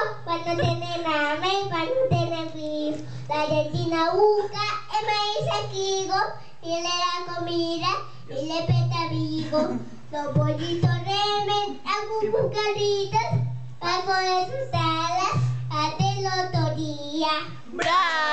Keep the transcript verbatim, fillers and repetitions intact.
Panutene namin, panutene beef. Dahil sinauka, e may sakigo. Y la comida, y le petabigo. Los bollitos remen, hago bucaditas. Pago de sus alas, hasta el otro día. Bravo!